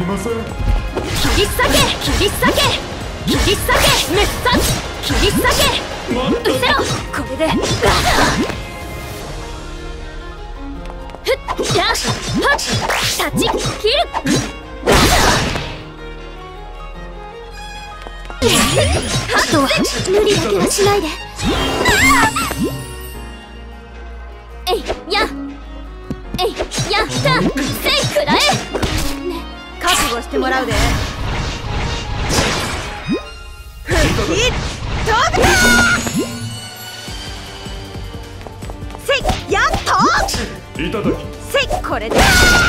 ません。 切り裂け切り裂け切り裂け滅殺切り裂け失せろこれでふっやっはっ立ち切るあとは無理だけはしないでえいやえいやったせいくらえね覚悟してもらうでふっとくせいやっといただきせいこれで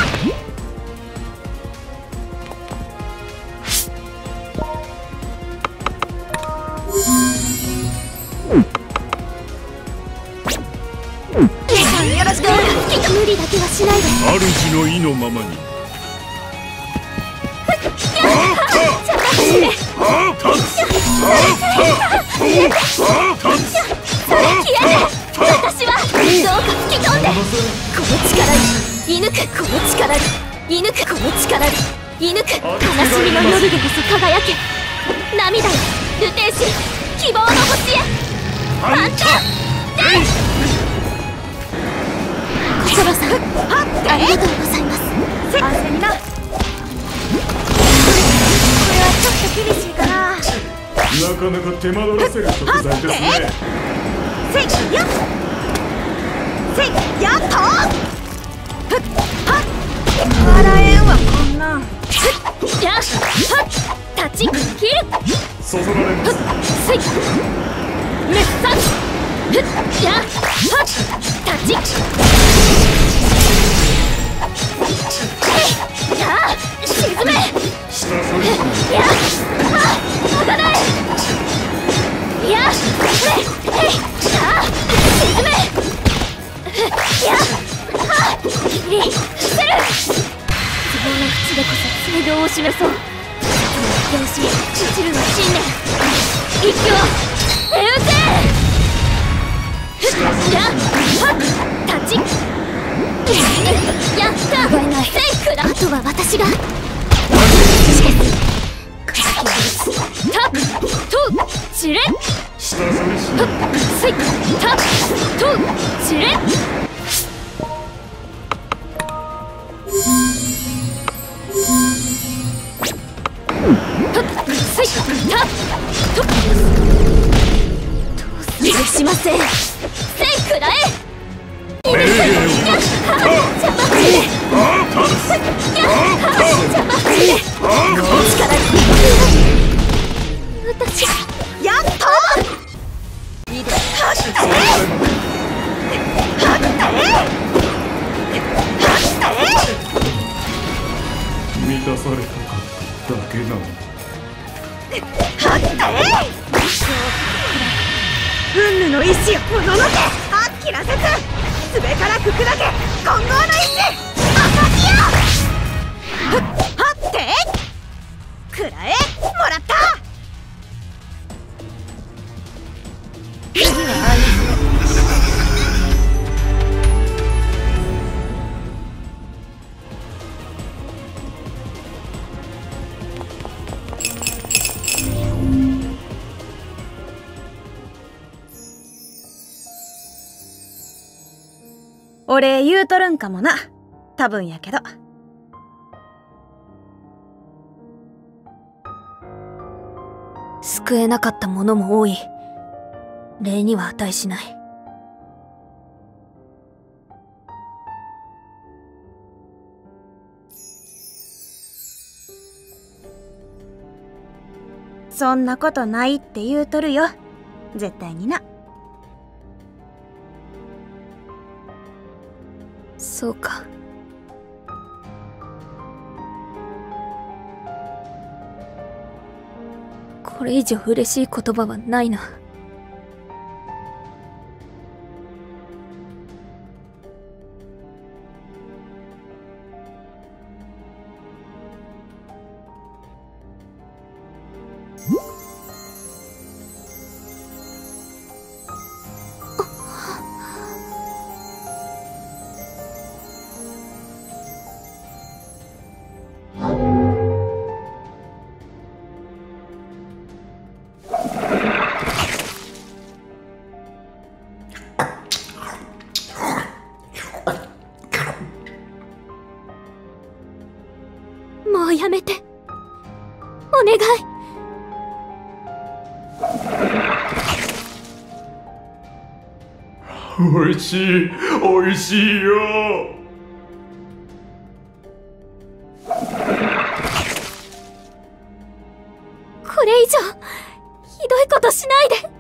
よろしく無理だけはしないで主の意のままに。 私はどうか吹き飛んでこの力で射抜くこの力で射抜くこの力で射抜く悲しみの夜でこそ輝け涙よルテンシー希望の星へファンタ小空さんありがとうございます安静になこれはちょっと厳しいかななかなか手間取らせる食材ですね。 せいやせいやっとふっはっ笑えんわこんなんふっやっはっ立ち切るそそられます。 せい滅殺ふっやっはっ立ちやあ沈め下それやあ危ないやああ沈めやあ切り捨てる希望の淵でこそ正道を示そう天使一縷の信念一挙エウゼやはっ立ちやったセイクだあとは私がタットチレ下それしセイタットチレセイタットどうするしませんセイクらえ邪魔私やっといいで満たされたかっただけなの。 運命の意志をおののけあっきらせつすべからく砕け混合の意志アサキアはってくらえもらった次はあいお礼言うとるんかもな多分やけど救えなかったものも多い礼には値しないそんなことないって言うとるよ絶対になそうかこれ以上嬉しい言葉はないなもうやめて。お願い。 おいしい、おいしいよ。 これ以上ひどいことしないで。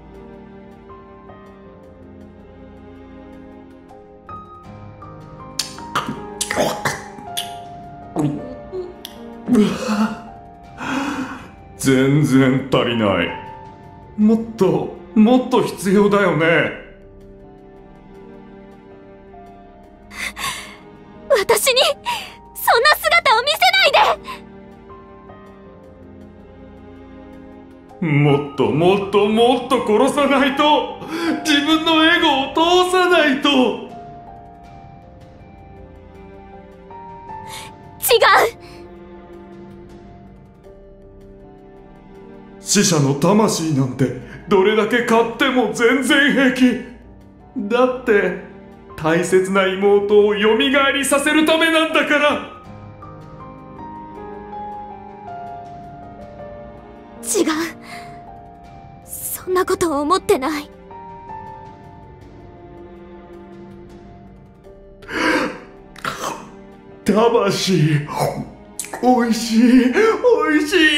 全然足りない。もっと必要だよね。 私にそんな姿を見せないで。 もっと殺さないと。自分のエゴを通さないと。 違う。 死者の魂なんてどれだけ買っても全然平気。だって大切な妹を蘇りさせるためなんだから。 違う。そんなことを思ってない。 魂、おいしい、おいしい。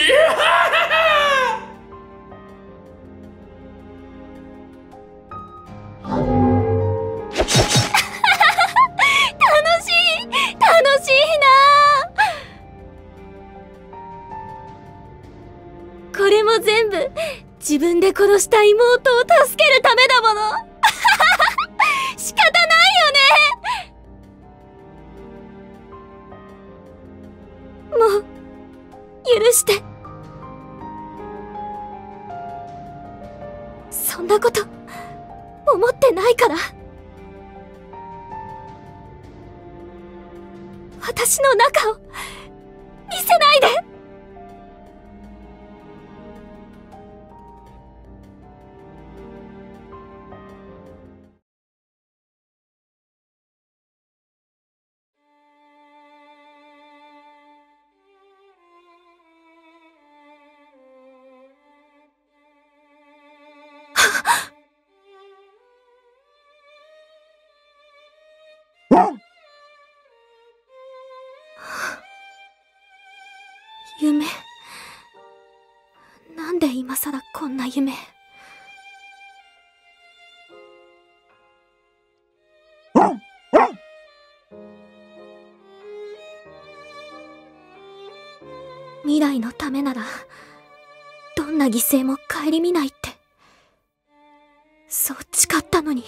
楽しいな。これも全部自分で殺した妹を助けるためだもの。仕方ないよね。もう許して。そんなこと思ってないから。私の中を見せないで。夢。なんで今さらこんな夢。未来のためならどんな犠牲も顧みないってそう誓ったのに。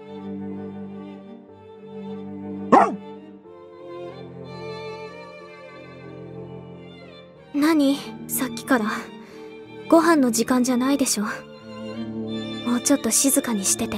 何？さっきから。ご飯の時間じゃないでしょ。もうちょっと静かにしてて。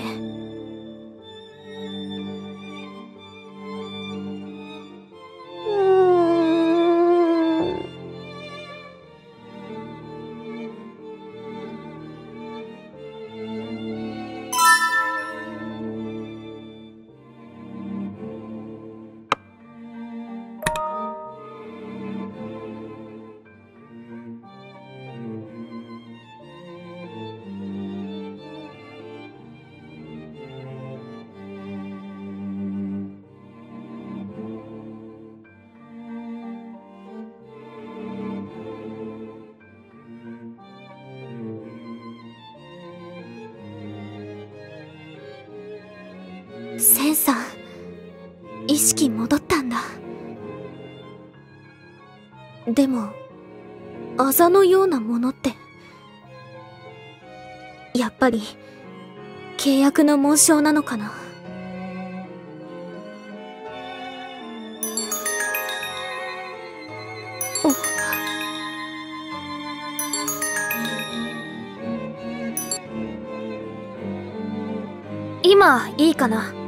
センさん、意識戻ったんだ。でも、あざのようなものって、やっぱり契約の紋章なのかな。今いいかな。